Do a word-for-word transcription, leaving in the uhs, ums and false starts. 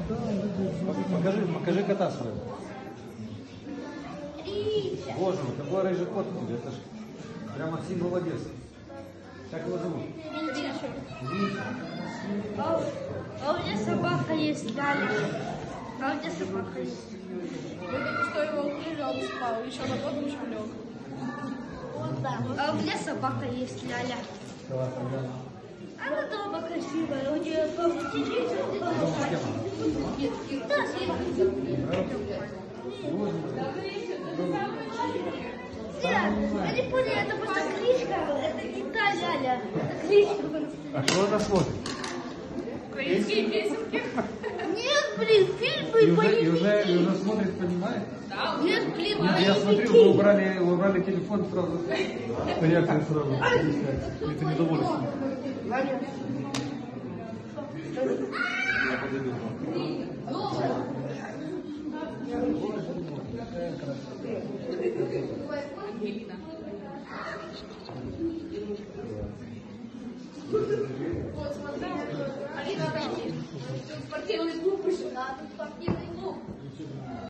Покажи, покажи кота своего. Боже мой, какой рыжий кот будет. Это ж прямо символ Одессы. Как его зовут? Витя. Витя. А, а у меня собака есть, Ляля. А у меня собака есть. Я только что его укрыли, он спал. Еще на год еще лег. Вот да. А у меня собака есть, Ляля. Она дома красивая, у нее дома сидит. Да, Нет, я не понял, это просто кличка, это не та Ляля, это кличка. А что она смотрит? Украинские песенки. Нет, блин, фильмы И уже, и боевики. уже, и уже смотрит, понимает? Да, Нет, блин, Я смотрю, вы убрали, вы убрали телефон сразу. Реакция сразу. Это недовольство. Я подойду. Ангелина. Вот, смотри.